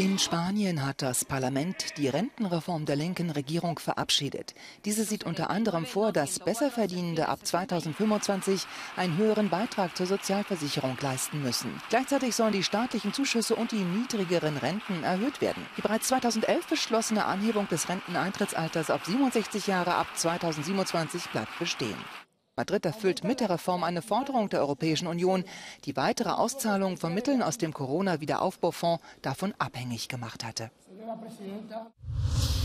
In Spanien hat das Parlament die Rentenreform der linken Regierung verabschiedet. Diese sieht unter anderem vor, dass Besserverdienende ab 2025 einen höheren Beitrag zur Sozialversicherung leisten müssen. Gleichzeitig sollen die staatlichen Zuschüsse und die niedrigeren Renten erhöht werden. Die bereits 2011 beschlossene Anhebung des Renteneintrittsalters auf 67 Jahre ab 2027 bleibt bestehen. Madrid erfüllt mit der Reform eine Forderung der Europäischen Union, die weitere Auszahlung von Mitteln aus dem Corona-Wiederaufbaufonds davon abhängig gemacht hatte.